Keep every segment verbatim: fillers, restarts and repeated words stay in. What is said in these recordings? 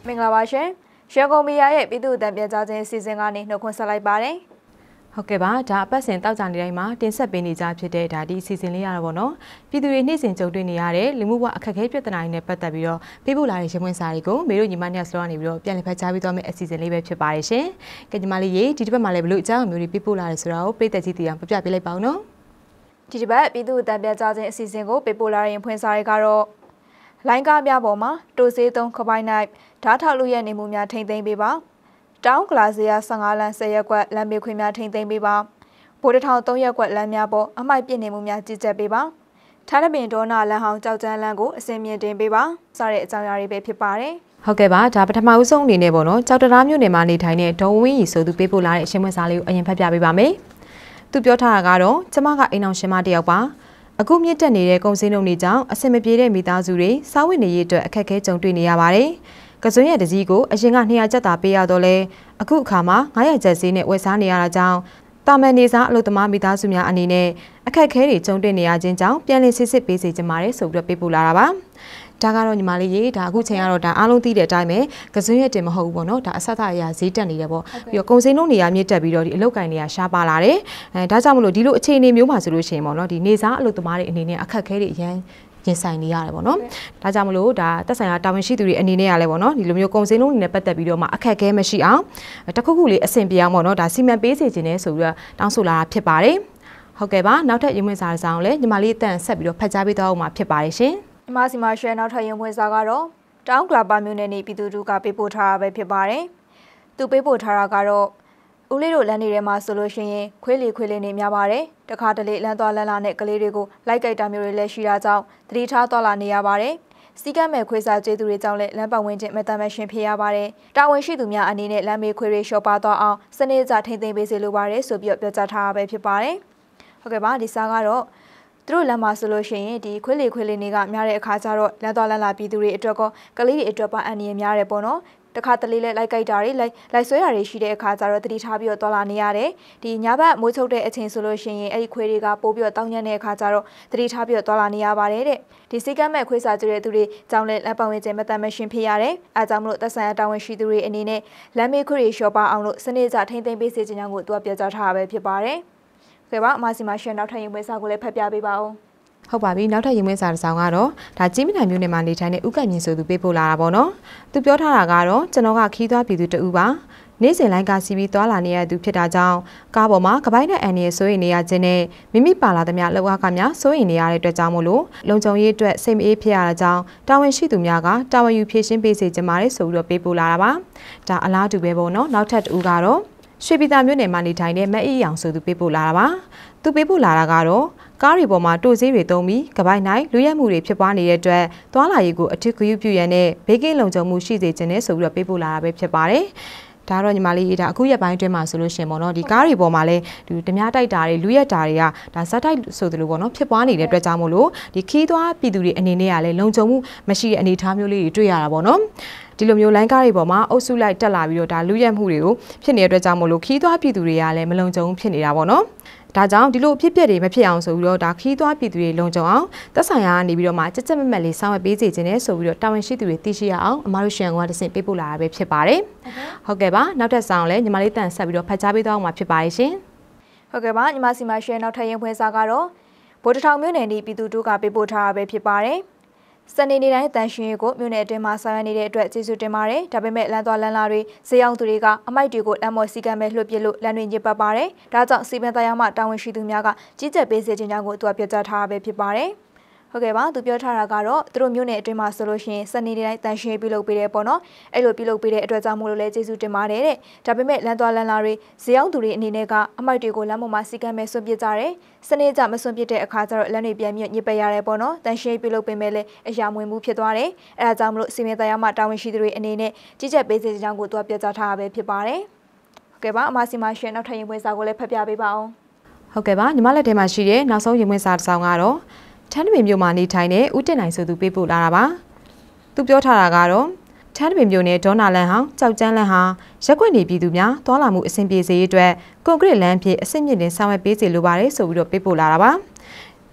မင်္ဂလာပါရှင်။ရန်ကုန်မီဒီယာရဲ့ပြည်သူ့အသံပြန်ကြားခြင်းအစီအစဉ်ကနေနှုတ်ခွန်းဆက်လိုက်ပါတယ်။ဟုတ်ကဲ့ပါဒါအပတ်စဉ်တောက်ကြနေတိုင်းမှာတင်ဆက်ပေးနေကြဖြစ်တဲ့ဒါဒီအစီအစဉ်လေးရတော့ဗောနော်ပြည်သူတွေနေ့စဉ်ကြုံတွေ့နေရတဲ့လူမှုဘဝအခက်အခဲပြဿနာတွေနဲ့ပတ်သက်ပြီးတော့ပေးပို့လာတဲ့ရမွေးစာတွေကိုမေတို့ညီမနှစ်ယောက်စလုံးကနေပြီးတော့ပြန်လည်ဖတ်ကြားပေးသွားမယ့်အစီအစဉ်လေးပဲဖြစ်ပါတယ်ရှင်။ကဲညီမလေးရေဒီတစ်ပတ်မှာလည်းဘလို့အကြောင်းမျိုးတွေပေးပို့လာတယ်ဆိုတာကိုပြည်သက်ကြီးတီအောင်ပြပြပေးလိုက်ပါဦးနော်။ဒီတစ်ပတ်ပြည်သူ့အသံပြန်ကြားခြင်းအစီအစဉ်ကိုပေးပို့လာတဲ့ရင်ဖွင့်စာတွေကတော့လိုင်းကားများပေါ်မှာတိုစေးသုံးခပိုင်း၌ဓာတ်ထောက်လူရဲ့နေမှုများထိမ့်သိမ်းပေးပါတောင်းကလာစီယာဆယ်၅လမ်းဆယ်ရက်ကွက်လမ်းမေခွေများထိမ့်သိမ်းပေးပါဗိုလ်တထောင်၃ရက်ကွက်လမ်းများပေါ်အမိုက်ပြစ်နေမှုများကြီးကြပ်ပေးပါထားတဲ့ပင်ဒေါနာလမ်းဟောင်းကြောက်ကျန်းလမ်းကိုအစင်မြင့်တင်ပေးပါစတဲ့အကြောင်းအရာတွေပဲဖြစ်ပါတယ်ဟုတ်ကဲ့ပါဒါပထမဦးဆုံးအနေနဲ့ပေါ့နော်ကြောက်တရားမြို့နယ်မှာနေထိုင်တဲ့ဒေါ်ဝင်းရီဆိုသူပေးပို့လာတဲ့အရှင်းမစာလေးကိုအရင်ဖတ်ပြပေးပါမယ်သူပြောထားတာကတော့ကျမကအိမ်အောင်ရှင်မတယောက်ပါအခုမြင့်တက်နေတဲ့ကုန်စည်နှုန်းတွေကြောင့်အဆင်မပြေတဲ့မိသားစုတွေစားဝတ်နေရေးအတွက်အခက်အခဲကြုံတွေ့နေရပါတယ်။ကစွန်းရဲ့တစည်းကိုအရင်ကနှစ်ရာကျပ်သာပေးရတော့လဲအခုအခါမှာငါးရာကျပ်ဈေးနဲ့ဝယ်စားနေရတာကြောင့်တာမန်နေစားအလုပ်သမားမိသားစုများအနေနဲ့အခက်အခဲတွေကြုံတွေ့နေရခြင်းကြောင့်ပြန်လည်စစ်စစ်ပေးစေချင်ပါတယ်ဆိုပြီးတော့ပေးပို့လာတာပါ။ဒါကတော့ညီမလေးရေဒါအခုချိန်ကတော့ဒါအားလုံးသိတဲ့အတိုင်းပဲကစွန်းရဲ့တင်မဟုတ်ဘူးပေါ့နော်ဒါအဆက်အအရာဈေးတက်နေတယ်ပေါ့ပြီးတော့ကုန်စည်နှုန်းတွေရမြင့်တက်ပြီးတော့ဒီအလုပ်ကိုင်တွေကရှားပါလာတယ်အဲဒါကြောင့်မလို့ဒီလိုအခြေအနေမျိုးမှာဆိုလို့ရှိရင်ပေါ့နော်ဒီနေစားအလုပ်သမားတွေအနေနဲ့အခက်အခဲတွေအရင်ရင်ဆိုင်နေရတယ်ပေါ့နော်။ဒါကြောင့်မလို့ဒါတက်ဆိုင်ရာတာဝန်ရှိသူတွေအနေနဲ့ရလဲပေါ့နော်ဒီလိုမျိုးကုန်စည်နှုန်းတွေနဲ့ပတ်သက်ပြီးတော့မှအခက်အခဲမရှိအောင်တခုခုလေးအဆင်ပြေအောင်ပေါ့နော်ဒါစီမံပေးစေခြင်းနဲ့ဆိုပြီးတော့တောင်းဆိုလာတာဖြစ်ပါတယ်။ဟုတ်ကဲ့ပါနောက်ထပ်ရုံးဝင်စာဆောင်လည်းညီမလေးအတန်ဆက်ပြီးတော့ဖတ်ကြားပေးသွားအောင်မှာဖြစ်ပါတယ်ရှင်။ညီမစီမရှယ်နောက်ထပ်ရုံးဝင်စာကတော့တောင်ကလာပါမြို့နယ်နေပြည်သူတို့ကပေးပို့ထားတာပဲဖြစ်ပါတယ်။သူပေးပို့ထားတာကတော့ဦးလေးတို့လမ်းတွေထဲမှာဆိုလို့ရှိရင်ခွေးလီခွေးလေးနေများပါတယ်တခါတလေလမ်းသွားလမ်းလာနဲ့ကလေးတွေကိုလိုက်ကြိုက်တာမျိုးတွေလည်းရှိတာကြောင့်သတိထားသွားလာနေရပါတယ်စီကမ်းမဲ့ခွေးစားကျေးသူတွေကြောင့်လည်းလမ်းပတ်ဝန်းကျင်မတမ်းမရှင်ဖြစ်ရပါတယ်တာဝန်ရှိသူများအနေနဲ့လမ်းမေးခွေးတွေလျှော့ပါသွားအောင်စနစ်ကျထိမ့်သိမ်းပေးစေလိုပါတယ်ဆိုပြီးပြောကြားထားတာပဲဖြစ်ပါတယ်ဟုတ်ကဲ့ပါဒီစားကတော့သူတို့လမ်းမှာဆိုလို့ရှိရင်ဒီခွေးလီခွေးလေးတွေကများတဲ့အခါကျတော့လမ်းသွားလမ်းလာပြည်သူတွေအတွက်ကောကလေးတွေအတွက်ပါအန္တရာယ်များတယ်ပေါ့နော်တခါတလေလဲလိုက်ကြိုက်တာတွေလိုက်လိုက်ဆွဲတာတွေရှိတဲ့အခါကျတော့တတိထားပြီးတော့တော်လာနေရတယ်ဒီညဘက်မိုးချုပ်တဲ့အချိန်ဆိုလို့ရှိရင်အဲ့ဒီခွေးတွေကပိုးပြီးတော့တောင်းညံ့တဲ့အခါကျတော့တတိထားပြီးတော့တော်လာနေရပါတယ်တဲ့ဒီစိတ်ကမ်းမဲ့ခွေးစားကြတဲ့သူတွေကြောင့်လဲလက်ပံဝင်ကျမတမ်းမရှင်ဖြစ်ရတယ်အဲကြောင့်မလို့သက်ဆိုင်ရာတာဝန်ရှိသူတွေအနေနဲ့လမ်းမေးခွေးတွေလျှော့ပါအောင်လို့စနစ်ကျထိမ့်သိမ်းပေးစေချင်ကြောင်းကိုသူကပြောကြားထားတာပဲဖြစ်ပါတယ်။ခဲ့ပါအမစီမရှင်နောက်ထပ်ရင်ပွဲစားကိုလည်းဖတ်ပြပေးပါဦး။ဟုတ်ပါပြီနောက်ထပ်ရင်မွေးစာတစ်စောင်ကတော့ဒါကြီးမြင့်မြို့နယ်မှာနေထိုင်တဲ့ဥက္ကဋ္ဌမြင့်ဆိုသူပေးပို့လာတာပေါ့နော်သူပြောထားတာကတော့ကျွန်တော်ကခီးသွားပြည်သူတဦးပါနေ့စဉ်လိုင်းကားစီးပြီးသွားလာနေရသူဖြစ်တာကြောင့်ကားပေါ်မှာကပိုင်းနဲ့အန်ရီဆိုရင်နေရခြင်းနဲ့မိမိပါလာသမျှလောက်အားကများဆိုရင်နေရတဲ့အတွက်ကြောင့်မို့လို့လုံခြုံရေးအတွက်စိတ်မအေးဖြစ်ရတာကြောင့်တာဝန်ရှိသူများကတာဝန်ယူဖြည့်ရှင်းပေးစေချင်ပါတယ်ဆိုပြီးတော့ပေးပို့လာတာပါဒါအလားတူပဲပေါ့နော်နောက်ထပ်တဦးကတော့ရွှေပြည်သာမြို့နယ်မှာနေထိုင်တဲ့မက်အီအောင်ဆိုသူပေးပို့လာတာပါသူပေးပို့လာတာကတော့ကားတွေပေါ်မှာတိုစေးတွေသုံးပြီးကပိုင်းနိုင်လူရဲမှုတွေဖြစ်ပွားနေတဲ့အတွက်သွာလာရေးကိုအထူးဂရုပြုရန်နဲ့ဘေးကင်းလုံခြုံမှုရှိစေခြင်းနဲ့ဆိုပြီးတော့ပေးပို့လာတာပဲဖြစ်ပါတယ်။ဒါတော့ညီမလေးဒါအခုရက်ပိုင်းအတွင်းမှာဆိုလို့ရှိရင်ပေါ့နော်ဒီကားတွေပေါ်မှာလည်းဒီဓမြတိုက်တာတွေလူရဲတာတွေကဒါဇက်တိုက်ဆိုသလိုပေါ့နော်ဖြစ်ပွားနေတဲ့အတွက်ကြောင့်မို့လို့ဒီခီးသွားပြည်သူတွေအနေနဲ့ကလည်းလုံခြုံမှုမရှိတဲ့အနေအထားမျိုးလေးတွေတွေ့ရတာပေါ့နော်။ဒီလိုမျိုးလိုင်းကားတွေပေါ်မှာအုပ်စုလိုက်တက်လာပြီးတော့ဒါလူရဲမှုတွေကိုဖြစ်နေတဲ့အတွက်ကြောင့်မို့လို့ခီးသွားပြည်သူတွေကလည်းမလုံခြုံဖြစ်နေတာပေါ့နော်။ဒါကြောင့်ဒီလိုအဖြစ်ပြက်တွေမဖြစ်အောင်ဆိုပြီးတော့ဒါခီးသွားပြည်သူတွေလုံခြုံအောင်သက်ဆိုင်ရာကနေပြီးတော့မှကြက်ကြက်မက်မက်လေးဆောင်ရွက်ပေးစေခြင်းနဲ့ဆိုပြီးတော့တာဝန်ရှိသူတွေသိရှိရအောင်အမားတို့ရှန်ကတဆင့်ပေးပို့လာတာပဲဖြစ်ပါတယ်။ဟုတ်ကဲ့ပါနောက်ထပ်ဆောင်လည်းညီမလေးတန်ဆက်ပြီးတော့ဖတ်ကြားပေးသွားမှာဖြစ်ပါတယ်ရှင်။ဟုတ်ကဲ့ပါညီမစီမရှယ်နောက်ထပ်ရင်ဖွင့်စာကတော့ဗိုလ်တထောင်မြို့နယ်နေပြည်သူတို့ကပေးပို့ထားတာပဲဖြစ်ပါတယ်။စနေနေ့တိုင်းတန်ရှင်ကိုမြို့နယ်အတွင်းမှာဆောင်ရွက်နေတဲ့အတွက်ကျေးဇူးတင်ပါတယ်။ဒါပေမဲ့လမ်းသွားလမ်းလာတွေဈေးအောင်သူတွေကအမိုက်တွေကိုလမ်းမော်စီကံမဲ့လွှတ်ပစ်လို့လမ်းတွေညစ်ပတ်ပါတယ်။ဒါကြောင့်စီပင်တရားမှတာဝန်ရှိသူများကကြီးကြပ်ပေးစေခြင်းကြောင့်ကိုသူကပြောကြားထားတာပဲဖြစ်ပါတယ်။ဟုတ်ကဲ့ပါသူပြောထားတာကတော့သူတို့မြို့နယ်အတွင်းမှာဆိုလို့ရှိရင်စနေနေ့တိုင်းတန်ရှင်ပြုလုပ်ပေးတယ်ပေါ့နော်အဲ့လိုပြုလုပ်ပေးတဲ့အတွက်ကြောင့်မို့လို့လည်းကျေးဇူးတင်ပါတယ်တဲ့ဒါပေမဲ့လမ်းသွားလမ်းလာတွေဈေးအောင်သူတွေအနေနဲ့ကအမိုက်တွေကိုလမ်းပေါ်မှာစီကံမဲ့ဆွန့်ပစ်ကြတယ်စနေကြမဆွန့်ပစ်တဲ့အခါကျတော့လမ်းတွေပြန်မြင့်ညစ်ပတ်ရတယ်ပေါ့နော်တန်ရှင်ပြုလုပ်ပေးမဲ့လည်းအရာမဝင်မှုဖြစ်သွားတယ်အဲဒါကြောင့်မို့လို့စီမံတရားမှတာဝန်ရှိသူတွေအနေနဲ့ကြီးကြပ်ပေးစေကြောင်းကိုသူကပြောကြားထားတာပဲဖြစ်ပါတယ်ဟုတ်ကဲ့ပါအမစီမရှင်နောက်ထပ်ရင်ပွဲစာကိုလည်းဖတ်ပြပေးပါအောင်ဟုတ်ကဲ့ပါညီမလက်ထဲမှာရှိတဲ့နောက်ဆုံးရင်ပွဲစာတစ်စောင်ကတော့ထန်းတပင်မြို့မှာနေထိုင်တဲ့ဦးတင်နိုင်ဆိုသူပေးပို့လာတာပါသူပြောထားတာကတော့ထန်းတပင်မြို့နယ်ဒေါနာလန်ဟောင်းကြောက်ကျန်းလန်ဟာရက်ွက်နေပြည်သူများတွာလာမှုအဆင်ပြေစေရေးအတွက်ကွန်ကရစ်လမ်းဖြင့်အဆင့်မြင့်တင်ဆောင်ရွက်ပေးစေလိုပါတယ်ဆိုပြီးတော့ပေးပို့လာတာပါဒ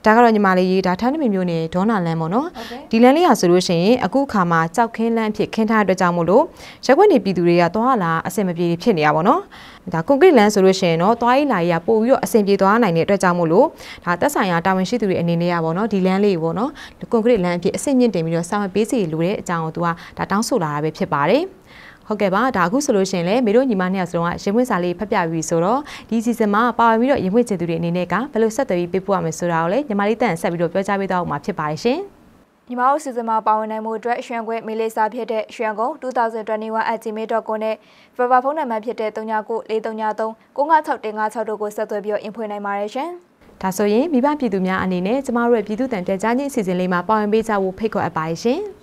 ဒါကတော့ညီမလေးရေးဒါထန်းတမင်မျိုးနဲ့ဒေါနာလန်ပေါ့နော်ဒီလန်လေးဟာဆိုလို့ရှိရင်အခုအခါမှာကြောက်ခင်းလန်းဖြစ်ခင်းထားတဲ့အတွက်ကြောင့်မို့လို့ရက်ွက်နေပြည်သူတွေကသွားလာအဆင်မပြေဖြစ်နေတာပေါ့နော်ဒါကွန်ကရစ်လန်ဆိုလို့ရှိရင်တော့သွားရေးလာရေးကပို့ပြီးတော့အဆင်ပြေသွားနိုင်တဲ့အတွက်ကြောင့်မို့လို့ဒါသက်ဆိုင်ရာတာဝန်ရှိသူတွေအနေနဲ့ရပေါ့နော်ဒီလန်လေးပေါ့နော်ကွန်ကရစ်လန်အဖြစ်အဆင့်မြင့်တင်ပြီးတော့ဆောင်ရွက်ပေးစီလိုတဲ့အကြောင်းကိုသူကဒါတောင်းဆိုလာတာပဲဖြစ်ပါတယ်ဟုတ်ကဲ့ပါဒါအခုဆိုလို့ရှိရင်လေမေတို့ညီမနှစ်ယောက်စလုံးကရင်ဝင်စာလေးဖတ်ပြပြီးဆိုတော့ဒီစီဇန်မှာပါဝင်ပြီးတော့ရင်ဝင်ချင်သူတွေအနေနဲ့ကဘယ်လိုဆက်သွယ်ပြီးပေးပို့ရမလဲဆိုတာကိုလေညီမလေးတန်ဆက်ပြီးတော့ပြောကြားပေးတော့မှာဖြစ်ပါတယ်ရှင်ညီမတို့စီဇန်မှာပါဝင်နိုင်မှုအတွက်ရွှေခွင့်မေးလေးစာဖြစ်တဲ့ရွှေကုန်း two thousand twenty-one at gmail dot com နဲ့ Viber ဖုန်းနံပါတ်ဖြစ်တဲ့ three nine nine four three nine three nine six one five sixတို့ကိုဆက်သွယ်ပြီးတော့အင်ဖွင့်နိုင်ပါတယ်ရှင်ဒါဆိုရင်မိဘပြည်သူများအနေနဲ့ကျမတို့ရဲ့ပြည်သူ့တန်ပြန်ကြားခြင်းအစီအစဉ်လေးမှာပါဝင်ပေးကြဖို့ဖိတ်ခေါ်အပ်ပါတယ်ရှင်